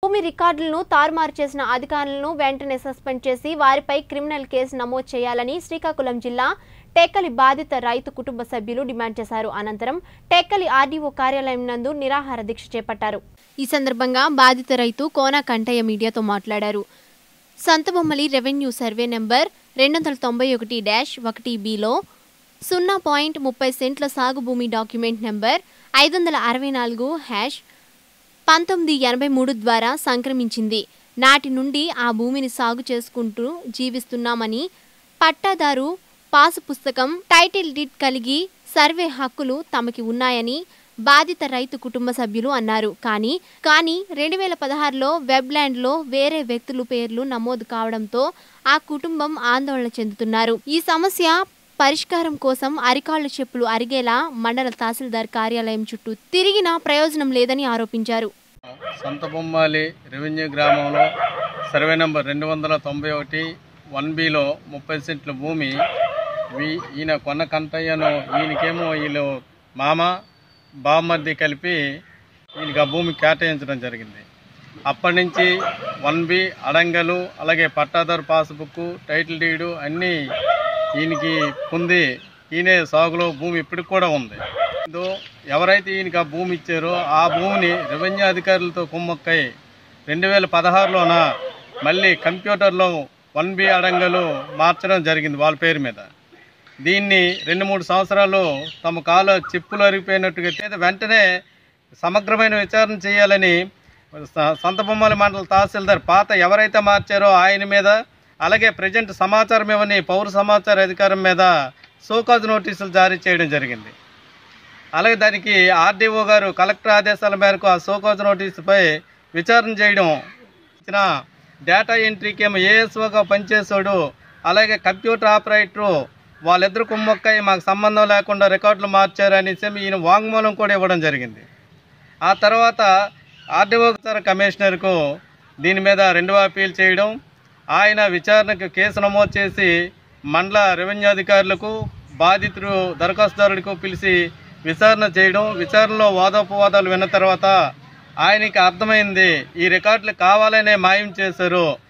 భూమి రికార్డులను తారుమారు చేసిన అధికారులను వెంటనే సస్పెండ్ చేసి వారిపై క్రిమినల్ కేసు నమోదు చేయాలని శ్రీకాకుళం జిల్లా టేకలి బాధిత రైతు కుటుంబ సభ్యులు డిమాండ్ చేశారు. అనంతరం టేకలి ఆర్డీఓ కార్యాలయం నందు నిరాహార దీక్ష చేపట్టారు. ఈ సందర్భంగా బాధిత రైతు కోన కంటయ్య మీడియాతో మాట్లాడారు. సంతబొమ్మలి రెవెన్యూ సర్వే నెంబర్ 291-1బిలో 0.30 సెంట్ల సాగు భూమి డాక్యుమెంట్ నెంబర్ 564-1983 ద్వారా సంక్రమించింది. నాటి నుండి ఆ భూమిని సాగు చేసుకుంటూ జీవిస్తున్నామని, పట్టాదారు పాసు పుస్తకం, టైటిల్ డీడ్ కలిగి సర్వే హక్కులు తమకి ఉన్నాయని బాధిత రైతు కుటుంబ సభ్యులు అన్నారు. కానీ 2016లో వెబ్లాండ్లో వేరే వ్యక్తుల పేర్లు నమోదు కావడంతో ఆ కుటుంబం ఆందోళన చెందుతున్నారు. ఈ సమస్య పరిష్కారం కోసం అరికాళ్ల చెప్పులు అరిగేలా మండల తహసీల్దార్ కార్యాలయం చుట్టూ తిరిగినా ప్రయోజనం లేదని ఆరోపించారు. సంతబొమ్మాలి రెవెన్యూ గ్రామంలో సర్వే నంబర్ 291-1బిలో 30 సెంట్ల భూమి ఈయన కొన్న కంటయ్యను ఈయనకేమో వీళ్ళు మామ బామ్మర్ది కలిపి ఈయనకి ఆ భూమి కేటాయించడం జరిగింది. అప్పటి నుంచి 1బి అడంగలు, అలాగే పట్టాదారు పాస్బుక్, టైటిల్ డీడు అన్నీ ఈయనకి పొంది ఈయనే సాగులో భూమి ఇప్పటికి కూడా ఉంది. ఎవరైతే ఈయనకి ఆ భూమి ఇచ్చారో ఆ భూమిని రెవెన్యూ అధికారులతో కుమ్మక్కై 2016లోన మళ్ళీ కంప్యూటర్లో 1బి అడంగలు మార్చడం జరిగింది వాళ్ళ పేరు మీద. దీన్ని 2-3 సంవత్సరాలు తమ కాలు చెప్పులు అరిగిపోయినట్టుగా వెంటనే సమగ్రమైన విచారణ చేయాలని సంతబొమ్మలి మండల తహసీల్దార్ పాత ఎవరైతే మార్చారో ఆయన మీద, అలాగే ప్రజెంట్ సమాచారం ఇవ్వని పౌర సమాచార అధికారం మీద షోకాజ్ నోటీసులు జారీ చేయడం జరిగింది. అలాగే దానికి ఆర్డీఓ గారు కలెక్టర్ ఆదేశాల మేరకు ఆ షోకాజ్ నోటీసుపై విచారణ చేయడం, ఇచ్చిన డేటా ఎంట్రీకేమో ఏఎస్ఓగా పనిచేసాడు, అలాగే కంప్యూటర్ ఆపరేటరు వాళ్ళిద్దరు కుమ్మక్కై మాకు సంబంధం లేకుండా రికార్డులు మార్చారనేసి ఈయన వాంగ్మూలం కూడా ఇవ్వడం జరిగింది. ఆ తర్వాత ఆర్డీఓ కమిషనర్కు దీని మీద 2వ అప్పీల్ చేయడం, ఆయన విచారణకు కేసు నమోదు చేసి మండల రెవెన్యూ అధికారులకు బాధితుడు దరఖాస్తుదారుడికి పిలిచి విచారణ చేయడం. విచారణలో వాదోపవాదాలు విన్న తర్వాత ఆయనకి అర్థమైంది ఈ రికార్డులు కావాలనే మాయం చేశారు,